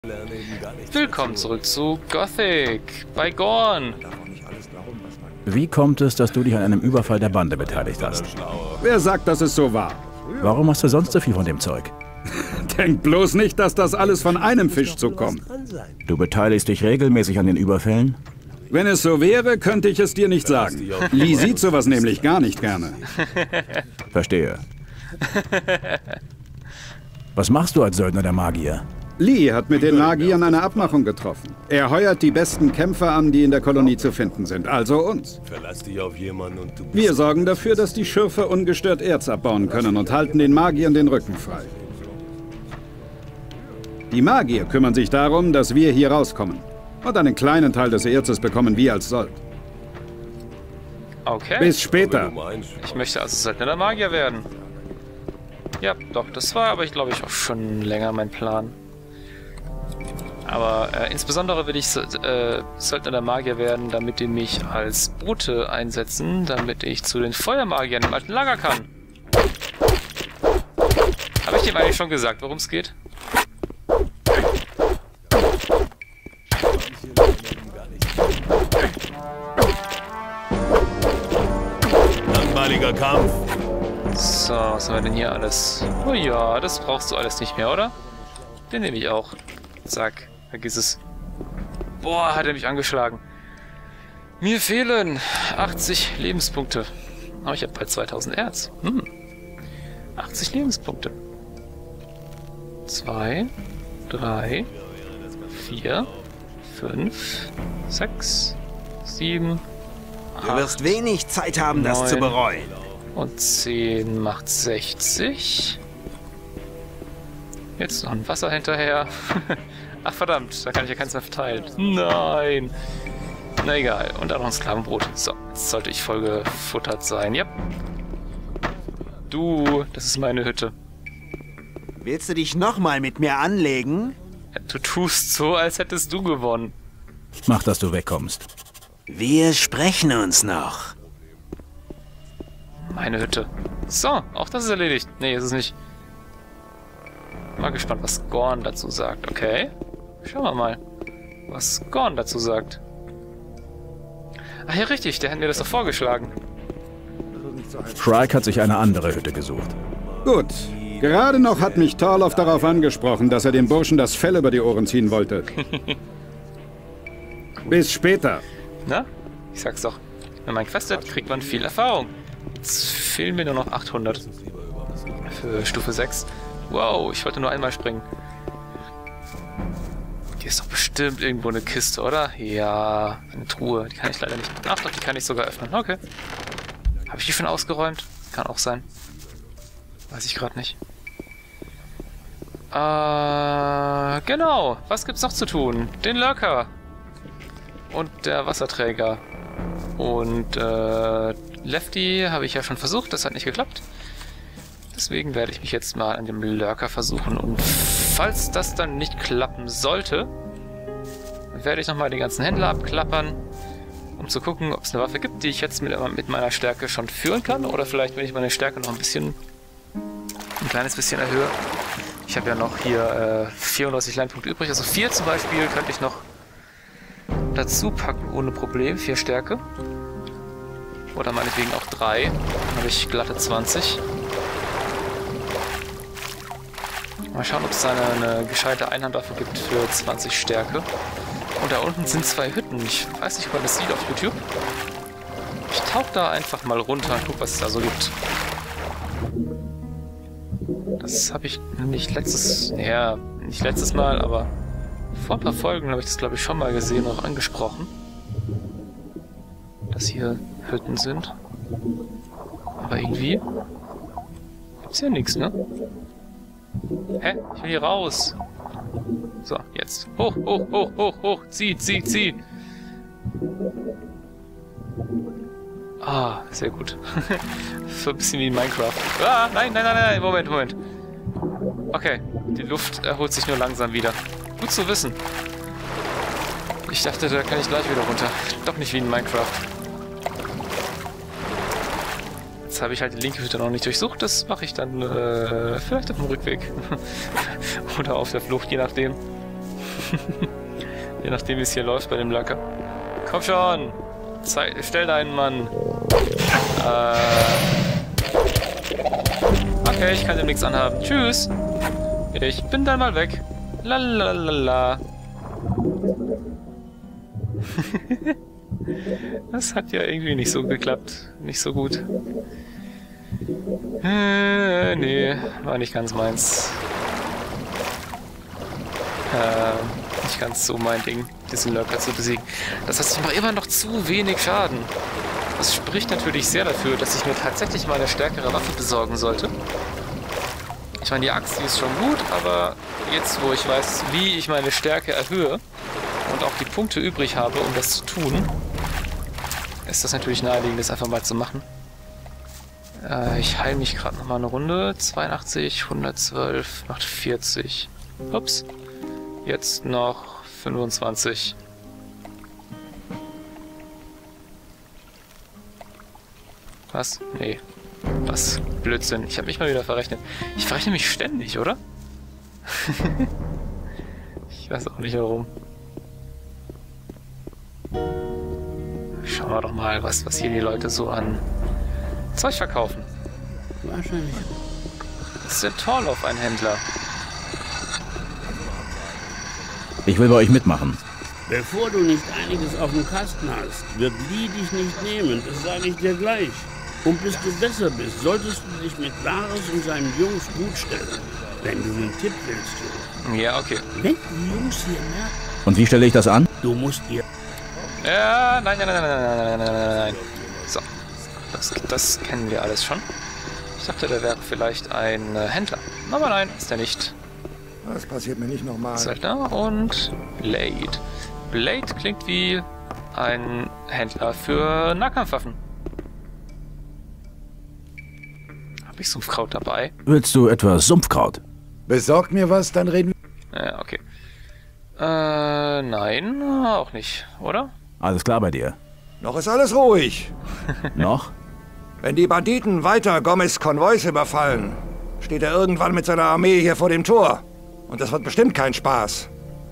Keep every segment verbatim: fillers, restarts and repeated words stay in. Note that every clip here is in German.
Willkommen zurück zu Gothic bei Gorn. Wie kommt es, dass du dich an einem Überfall der Bande beteiligt hast? Wer sagt, dass es so war? Warum hast du sonst so viel von dem Zeug? Denk bloß nicht, dass das alles von einem Fischzug kommt. Du beteiligst dich regelmäßig an den Überfällen? Wenn es so wäre, könnte ich es dir nicht sagen. Lee sieht sowas nämlich gar nicht gerne. Verstehe. Was machst du als Söldner der Magier? Lee hat mit den Magiern eine Abmachung getroffen. Er heuert die besten Kämpfer an, die in der Kolonie zu finden sind, also uns. Verlass dich auf jemanden und du Wir sorgen dafür, dass die Schürfe ungestört Erz abbauen können und halten den Magiern den Rücken frei. Die Magier kümmern sich darum, dass wir hier rauskommen. Und einen kleinen Teil des Erzes bekommen wir als Sold. Okay. Bis später. Ich möchte also Söldner der Magier werden. Ja, doch, das war aber, ich glaube ich, auch schon länger mein Plan. Aber äh, insbesondere will ich äh, Söldner der Magier werden, damit die mich als Bote einsetzen, damit ich zu den Feuermagiern im alten Lager kann. Habe ich dem eigentlich schon gesagt, worum es geht? langweiliger Kampf. So, was haben wir denn hier alles? Oh ja, das brauchst du alles nicht mehr, oder? Den nehme ich auch. Zack, vergiss es. Boah, hat er mich angeschlagen. Mir fehlen achtzig Lebenspunkte. Aber ich habe bald zweitausend Erz. Hm. achtzig Lebenspunkte. zwei, drei, vier, fünf, sechs, sieben, Du wirst wenig Zeit haben, das zu bereuen. Und zehn macht sechzig. Jetzt noch ein Wasser hinterher. Ach verdammt, da kann ich ja keins mehr verteilen. Nein. Na egal. Und auch noch ein Sklavenbrot. So, jetzt sollte ich voll gefuttert sein. Ja. Du, das ist meine Hütte. Willst du dich nochmal mit mir anlegen? Du tust so, als hättest du gewonnen. Mach, dass du wegkommst. Wir sprechen uns noch. Meine Hütte. So, auch das ist erledigt. Nee, ist es nicht. Mal gespannt, was Gorn dazu sagt. Okay. Schauen wir mal, was Gorn dazu sagt. Ach ja, richtig, der hat mir das doch vorgeschlagen. Shrike hat sich eine andere Hütte gesucht. Gut. Gerade noch hat mich Torloff darauf angesprochen, dass er dem Burschen das Fell über die Ohren ziehen wollte. Bis später. Na? Ich sag's doch. Wenn man questet, kriegt man viel Erfahrung. Jetzt fehlen mir nur noch achthundert. Für Stufe sechs. Wow, ich wollte nur einmal springen. Hier ist doch bestimmt irgendwo eine Kiste, oder? Ja, eine Truhe. Die kann ich leider nicht... Ach doch, die kann ich sogar öffnen. Okay. Habe ich die schon ausgeräumt? Kann auch sein. Weiß ich gerade nicht. Äh, genau. Was gibt's noch zu tun? Den Lurker. Und der Wasserträger. Und äh, Lefty habe ich ja schon versucht, das hat nicht geklappt. Deswegen werde ich mich jetzt mal an dem Lurker versuchen. Und falls das dann nicht klappen sollte, werde ich nochmal den ganzen Händler abklappern, um zu gucken, ob es eine Waffe gibt, die ich jetzt mit, mit meiner Stärke schon führen kann. Oder vielleicht, wenn ich meine Stärke noch ein bisschen, ein kleines bisschen erhöhe. Ich habe ja noch hier äh, vierunddreißig Lernpunkte übrig. Also vier zum Beispiel könnte ich noch dazu packen ohne Problem, vier Stärke. Oder meinetwegen auch drei. Dann habe ich glatte zwanzig. Mal schauen, ob es da eine, eine gescheite Einhandwaffe gibt für zwanzig Stärke. Und da unten sind zwei Hütten. Ich weiß nicht, ob man das sieht auf YouTube. Ich tauche da einfach mal runter und gucke, was es da so gibt. Das habe ich nicht letztes... Ja, nicht letztes Mal, aber... Vor ein paar Folgen habe ich das, glaube ich, schon mal gesehen und auch angesprochen. Dass hier Hütten sind. Aber irgendwie gibt's hier nichts, ne? Hä? Ich will hier raus. So, jetzt. Hoch, hoch, hoch, hoch, hoch. Zieh, zieh, zieh. Ah, sehr gut. So ein bisschen wie in Minecraft. Ah, nein, nein, nein, nein. Moment, Moment. Okay, die Luft erholt sich nur langsam wieder. Gut zu wissen. Ich dachte, da kann ich gleich wieder runter. Doch nicht wie in Minecraft. Jetzt habe ich halt die linke Hütte noch nicht durchsucht. Das mache ich dann äh, vielleicht auf dem Rückweg. Oder auf der Flucht, je nachdem. Je nachdem, wie es hier läuft bei dem Lacker. Komm schon! Zei stell deinen Mann. Äh. Okay, ich kann dem nichts anhaben. Tschüss! Ich bin dann mal weg. Lalalala. Das hat ja irgendwie nicht so geklappt. Nicht so gut. Äh, nee, war nicht ganz meins. Äh, nicht ganz so mein Ding, diesen Lurker zu besiegen. Das heißt, ich mache immer noch zu wenig Schaden. Das spricht natürlich sehr dafür, dass ich mir tatsächlich mal eine stärkere Waffe besorgen sollte. Ich meine, die Axt, die ist schon gut, aber jetzt, wo ich weiß, wie ich meine Stärke erhöhe und auch die Punkte übrig habe, um das zu tun, ist das natürlich naheliegend, das einfach mal zu machen. Äh, ich heile mich gerade nochmal eine Runde. zweiundachtzig, hundertzwölf, macht vierzig. Ups. Jetzt noch fünfundzwanzig. Was? Nee. Was? Blödsinn. Ich habe mich mal wieder verrechnet. Ich verrechne mich ständig, oder? Ich weiß auch nicht warum. Schauen wir doch mal, was, was hier die Leute so an Zeug verkaufen. Wahrscheinlich. Das ist der Torlauf, ein Händler. Ich will bei euch mitmachen. Bevor du nicht einiges auf dem Kasten hast, wird Lee dich nicht nehmen, das sage ich dir gleich. Und bis du besser bist, solltest du dich mit Laris und seinen Jungs gut stellen. Wenn du einen Tipp willst, Ja, okay. wenn die Jungs hier merken, Und wie stelle ich das an? du musst ihr... Ja, nein, nein, nein, nein, nein, nein, nein, nein, nein, nein. So. Das, das kennen wir alles schon. Ich dachte, der wäre vielleicht ein äh, Händler. Aber nein, ist er nicht. Das passiert mir nicht nochmal. Söldner und Blade. Blade klingt wie ein Händler für Nahkampfwaffen. Habe ich Sumpfkraut dabei? Willst du etwas Sumpfkraut? Besorgt mir was, dann reden wir. Ja, okay. Äh, nein, auch nicht, oder? Alles klar bei dir. Noch ist alles ruhig. Noch? Wenn die Banditen weiter Gomez Konvois überfallen, steht er irgendwann mit seiner Armee hier vor dem Tor. Und das wird bestimmt kein Spaß.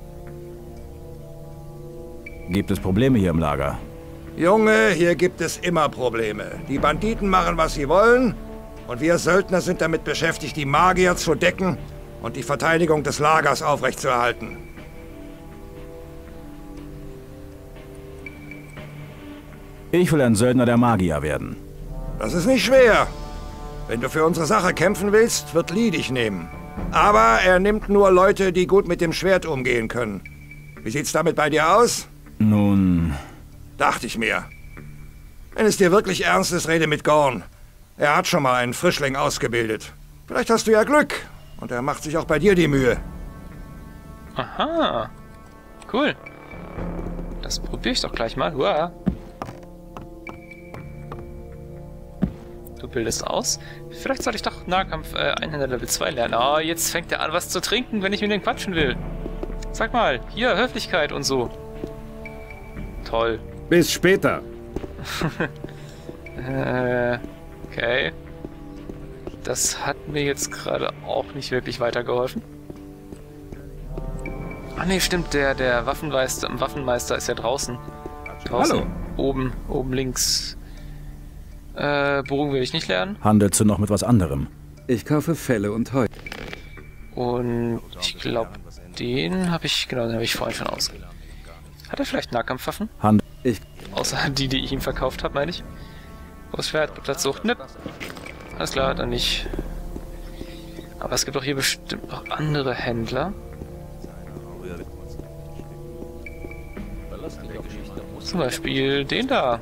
Gibt es Probleme hier im Lager? Junge, hier gibt es immer Probleme. Die Banditen machen, was sie wollen. Und wir Söldner sind damit beschäftigt, die Magier zu decken und die Verteidigung des Lagers aufrechtzuerhalten. Ich will ein Söldner der Magier werden. Das ist nicht schwer. Wenn du für unsere Sache kämpfen willst, wird Lee dich nehmen. Aber er nimmt nur Leute, die gut mit dem Schwert umgehen können. Wie sieht's damit bei dir aus? Nun... Dachte ich mir. Wenn es dir wirklich ernst ist, rede mit Gorn. Er hat schon mal einen Frischling ausgebildet. Vielleicht hast du ja Glück. Und er macht sich auch bei dir die Mühe. Aha. Cool. Das probiere ich doch gleich mal. Uah. Du bildest aus. Vielleicht sollte ich doch Nahkampf äh, Einhänder Level zwei lernen. Oh, jetzt fängt er an, was zu trinken, wenn ich mit dem quatschen will. Sag mal, hier, Höflichkeit und so. Toll. Bis später. äh, okay. Das hat mir jetzt gerade auch nicht wirklich weitergeholfen. Ach nee, stimmt, der, der Waffenmeister, Waffenmeister ist ja draußen. Draußen. Hallo. Oben, oben links. Äh, Bogen will ich nicht lernen. Handelst du noch mit was anderem? Ich kaufe Felle und Heu. Und ich glaube, den habe ich, genau, den habe ich vorhin schon aus. Hat er vielleicht Nahkampfwaffen? Hand Ich... Außer die, die ich ihm verkauft habe, meine ich. Großschwert, Platzsucht, nipp. Alles klar, dann nicht. Aber es gibt doch hier bestimmt noch andere Händler. Zum Beispiel den da.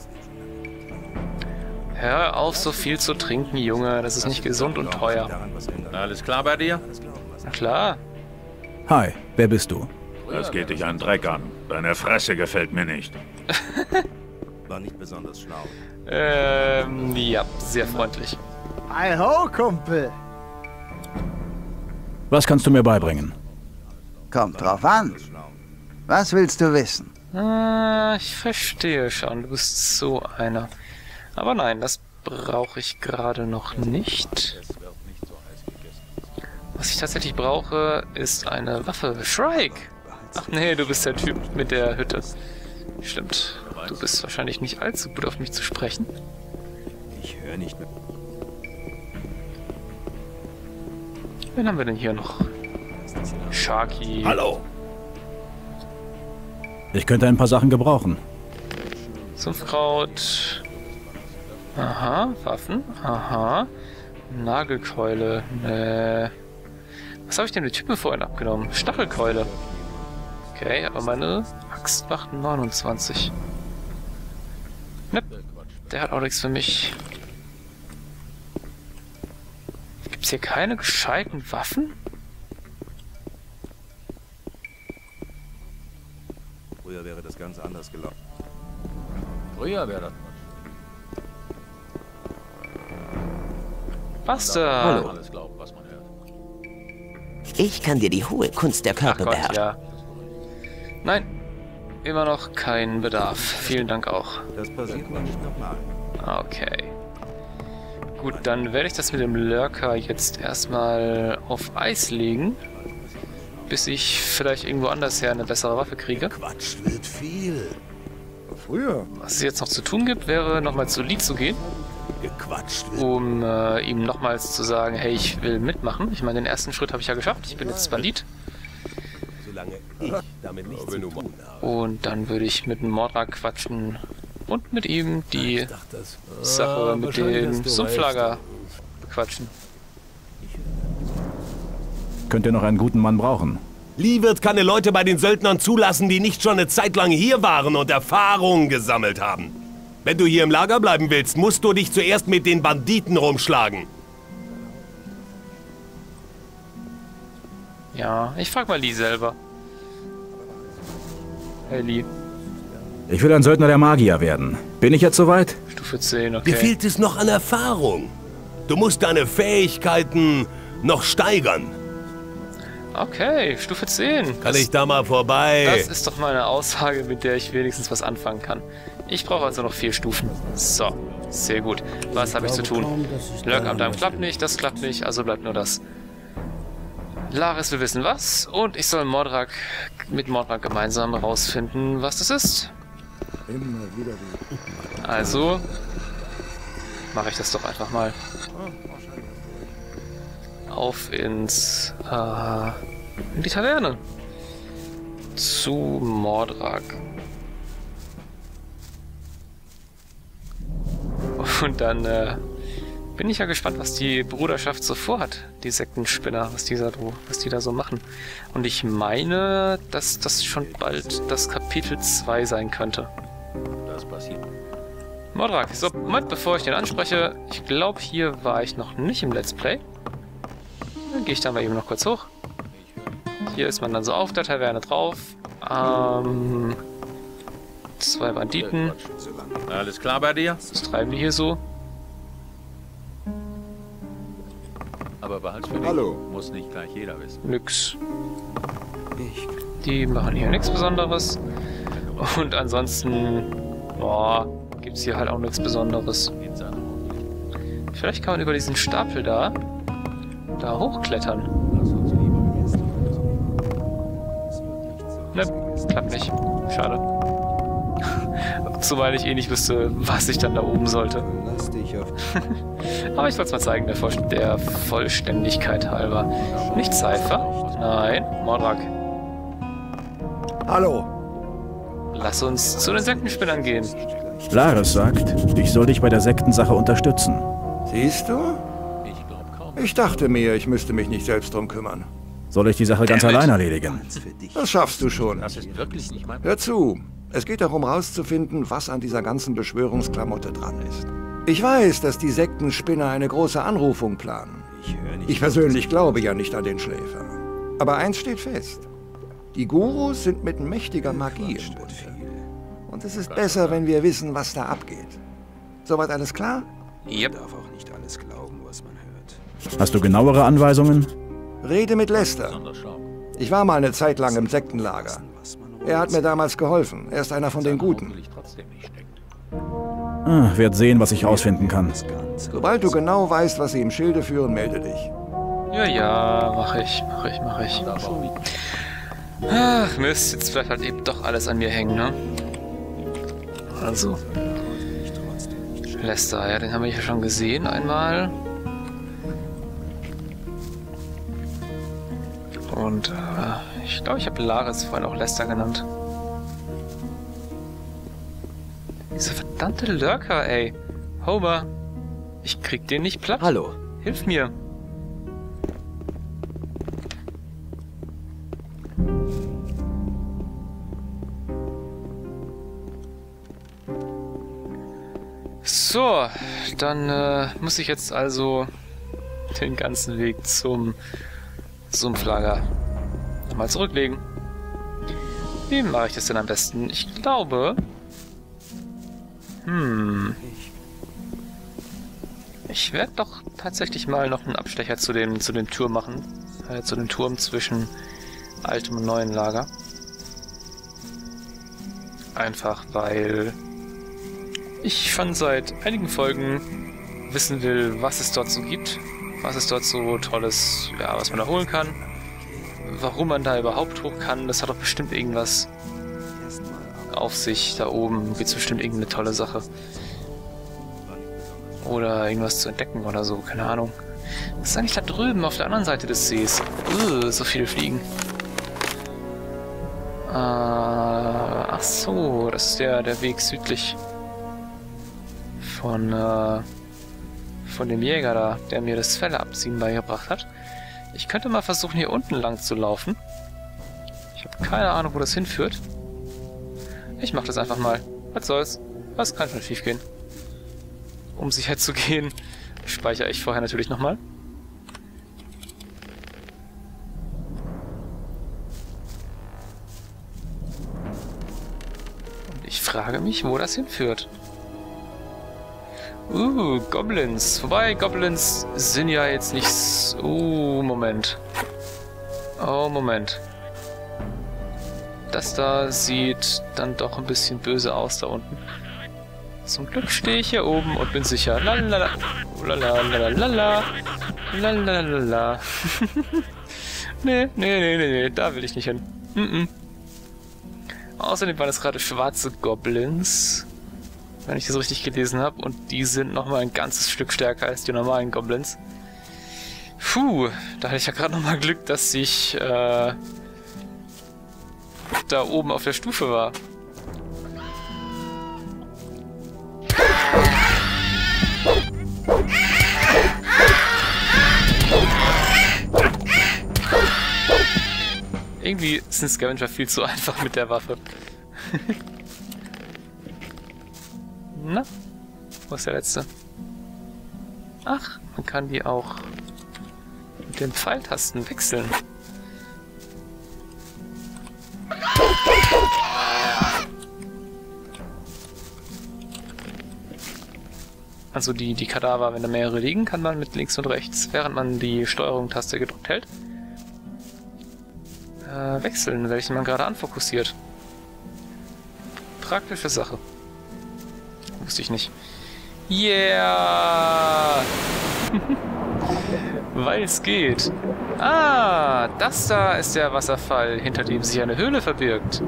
Hör auf, so viel zu trinken, Junge. Das ist nicht gesund und teuer. Alles klar bei dir? Na klar. Hi, wer bist du? Das geht dich einen Dreck an. Deine Fresse gefällt mir nicht. War nicht besonders schlau. Ähm, ja, sehr freundlich. Hi ho, Kumpel. Was kannst du mir beibringen? Kommt drauf an. Was willst du wissen? Ah, ich verstehe schon. Du bist so einer. Aber nein, das brauche ich gerade noch nicht. Was ich tatsächlich brauche, ist eine Waffe. Shrike! Ach nee, du bist der Typ mit der Hütte. Stimmt. Du bist wahrscheinlich nicht allzu gut auf mich zu sprechen. Ich höre nicht mehr. Wen haben wir denn hier noch? Sharky. Hallo. Ich könnte ein paar Sachen gebrauchen. Sumpfkraut. Aha, Waffen. Aha. Nagelkeule. Nee. Was habe ich denn mit Typen vorhin abgenommen? Stachelkeule. Okay, aber meine Axt macht neunundzwanzig. Ne, der hat auch nichts für mich. Gibt's hier keine gescheiten Waffen? Früher wäre das Ganze anders gelaufen. Früher wäre das. Basta! Hallo. Alles glauben, was man hört. Ich kann dir die hohe Kunst der Ach Gott, Körperbeherrschung. ja. Nein, immer noch kein Bedarf. Vielen Dank auch. Das passiert mir nicht nochmal. Okay. Gut, dann werde ich das mit dem Lurker jetzt erstmal auf Eis legen, bis ich vielleicht irgendwo anders her eine bessere Waffe kriege. Quatsch wird viel. Früher. Was es jetzt noch zu tun gibt, wäre nochmal zu Lee zu gehen, Gequatscht wird. um äh, ihm nochmals zu sagen, hey, ich will mitmachen. Ich meine, den ersten Schritt habe ich ja geschafft. Ich bin jetzt Bandit. Solange ich damit nichts zu tun habe. Und dann würde ich mit dem Mordrak quatschen und mit ihm die Ich dachte, das- Sache Ah, mit wahrscheinlich dem hast du Sumpflager bequatschen. Könnt ihr noch einen guten Mann brauchen? Lee wird keine Leute bei den Söldnern zulassen, die nicht schon eine Zeit lang hier waren und Erfahrungen gesammelt haben. Wenn du hier im Lager bleiben willst, musst du dich zuerst mit den Banditen rumschlagen. Ja, ich frag mal Lee selber. Hey Lee, Ich will ein Söldner der Magier werden. Bin ich jetzt soweit? Stufe zehn, okay. Dir fehlt es noch an Erfahrung. Du musst deine Fähigkeiten noch steigern. Okay, Stufe zehn. Kann das, ich da mal vorbei? Das ist doch mal eine Aussage, mit der ich wenigstens was anfangen kann. Ich brauche also noch vier Stufen. So, sehr gut. Was habe ich zu tun? Lurker am Darm klappt nicht, das klappt nicht, also bleibt nur das. Laris will wissen was und ich soll Mordrak mit Mordrak gemeinsam herausfinden, was das ist. Also mache ich das doch einfach mal. Auf ins äh, in die Taverne. Zu Mordrak. Und dann äh, bin ich ja gespannt, was die Bruderschaft so vorhat, die Sektenspinner, was die, da, was die da so machen. Und ich meine, dass das schon bald das Kapitel zwei sein könnte. Das passiert. Mordrak, so, Moment, bevor ich den anspreche, ich glaube, hier war ich noch nicht im Let's Play. Dann gehe ich da mal eben noch kurz hoch. Hier ist man dann so auf der Taverne drauf. Ähm, zwei Banditen. Alles klar bei dir? Was treiben die hier so? Aber behalt's für dich. Hallo. Muss nicht gleich jeder wissen. Nix. Die machen hier nichts Besonderes. Und ansonsten, boah, gibt's hier halt auch nichts Besonderes. Vielleicht kann man über diesen Stapel da, da hochklettern. Ne, klappt nicht. Schade. Zumal ich eh nicht wüsste, was ich dann da oben sollte. Aber ich wollte es mal zeigen, der, Voll der Vollständigkeit halber. Nicht Cypher. Nein, Mordrak. Hallo. Lass uns zu den Sektenspinnern gehen. Laris sagt, ich soll dich bei der Sektensache unterstützen. Siehst du? Ich glaub kaum. Ich dachte mir, ich müsste mich nicht selbst drum kümmern. Soll ich die Sache ganz allein erledigen? Das schaffst du schon. Das ist wirklich nicht mein... Hör zu. Es geht darum, herauszufinden, was an dieser ganzen Beschwörungsklamotte dran ist. Ich weiß, dass die Sektenspinner eine große Anrufung planen. Ich persönlich glaube ja nicht an den Schläfer. Aber eins steht fest. Die Gurus sind mit mächtiger Magie im Bunde. Und es ist besser, wenn wir wissen, was da abgeht. Soweit alles klar? Yep. darf auch nicht alles glauben, was man hört. Hast du genauere Anweisungen? Rede mit Lester. Ich war mal eine Zeit lang im Sektenlager. Er hat mir damals geholfen. Er ist einer von den Guten. Ah, werd sehen, was ich rausfinden kann. Sobald du genau weißt, was sie im Schilde führen, melde dich. Ja, ja, mach ich, mach ich, mach ich. Ach Mist, jetzt bleibt halt eben doch alles an mir hängen, ne? Also. Lester, ja, den haben wir ja schon gesehen einmal. Und äh, ich glaube, ich habe Laris vorhin auch Lester genannt. Diese verdammte Lurker, ey. Homer, ich krieg den nicht platt. Hallo. Hilf mir. So, dann äh, muss ich jetzt also den ganzen Weg zum Sumpflager nochmal zurücklegen. Wie mache ich das denn am besten? Ich glaube... Hm... Ich werde doch tatsächlich mal noch einen Abstecher zu dem, zu dem Turm machen. Äh, zu dem Turm zwischen altem und neuen Lager. Einfach weil ich schon seit einigen Folgen wissen will, was es dort so gibt. Was es dort so Tolles, ja, was man da holen kann. Warum man da überhaupt hoch kann. Das hat doch bestimmt irgendwas auf sich da oben. Gibt es bestimmt irgendeine tolle Sache. Oder irgendwas zu entdecken oder so, keine Ahnung. Was ist eigentlich da drüben auf der anderen Seite des Sees? Uh, so viele Fliegen. Äh, ach so, das ist der, der Weg südlich von, äh, von dem Jäger da, der mir das Felle abziehen beigebracht hat. Ich könnte mal versuchen, hier unten lang zu laufen. Ich habe keine Ahnung, wo das hinführt. Ich mache das einfach mal. Was soll's? Was kann schon schief gehen? Um sicher zu gehen, speichere ich vorher natürlich nochmal. Und ich frage mich, wo das hinführt. Uh, Goblins. Wobei, Goblins sind ja jetzt nicht so... Uh, Moment. Oh, Moment. Das da sieht dann doch ein bisschen böse aus da unten. Zum Glück stehe ich hier oben und bin sicher. Lalala. Lalalala. Lalalala. Nee, nee, nee, nee, nee. Da will ich nicht hin. Mm -mm. Außerdem waren es gerade schwarze Goblins. Wenn ich das richtig gelesen habe. Und die sind nochmal ein ganzes Stück stärker als die normalen Goblins. Puh, da hatte ich ja gerade nochmal Glück, dass ich äh, da oben auf der Stufe war. Irgendwie ist ein Scavenger viel zu einfach mit der Waffe. Na? Wo ist der letzte? Ach, man kann die auch mit den Pfeiltasten wechseln. Also die, die Kadaver, wenn da mehrere liegen, kann man mit links und rechts, während man die Steuerung-Taste gedrückt hält, äh, wechseln, welchen man gerade anfokussiert. Praktische Sache. Wusste ich nicht. Yeah! Weil es geht. Ah, das da ist der Wasserfall, hinter dem sich eine Höhle verbirgt.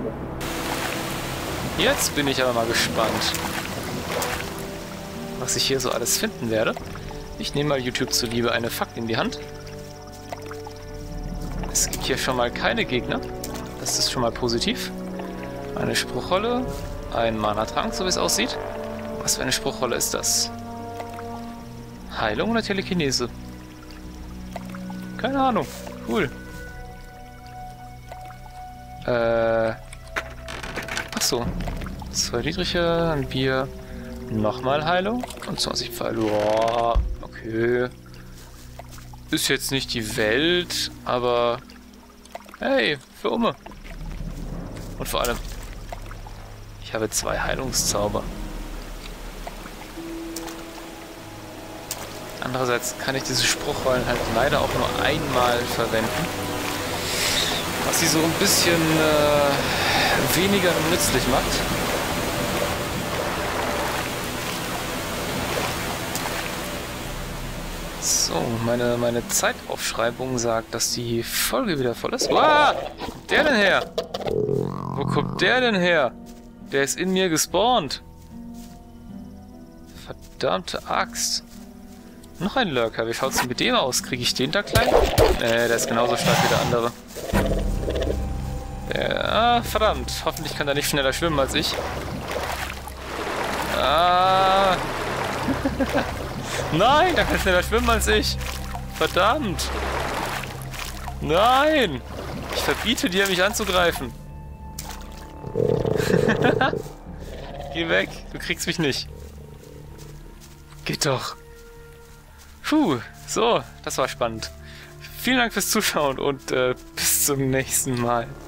Jetzt bin ich aber mal gespannt, was ich hier so alles finden werde. Ich nehme mal YouTube zuliebe eine Fakt in die Hand. Es gibt hier schon mal keine Gegner. Das ist schon mal positiv. Eine Spruchrolle, ein Mana-Trank, so wie es aussieht. Was für eine Spruchrolle ist das? Heilung oder Telekinese? Keine Ahnung. Cool. Äh. Achso. Zwei niedrige, ein Bier. Nochmal Heilung. Und zwanzig Pfeile. Boah, okay. Ist jetzt nicht die Welt, aber... Hey, für Umme. Und vor allem... Ich habe zwei Heilungszauber. Andererseits kann ich diese Spruchrollen halt leider auch nur einmal verwenden. Was sie so ein bisschen äh, weniger nützlich macht. So, meine, meine Zeitaufschreibung sagt, dass die Folge wieder voll ist. Uah! kommt der denn her? Wo kommt der denn her? Der ist in mir gespawnt. Verdammte Axt. Noch ein Lurker. Wie schaut's denn mit dem aus? Kriege ich den da klein? Nee, der ist genauso stark wie der andere. Der, ah, verdammt. Hoffentlich kann der nicht schneller schwimmen als ich. Ah. Nein, der kann schneller schwimmen als ich. Verdammt. Nein. Ich verbiete dir, mich anzugreifen. Geh weg. Du kriegst mich nicht. Geht doch. Puh. So, das war spannend. Vielen Dank fürs Zuschauen und äh, bis zum nächsten Mal.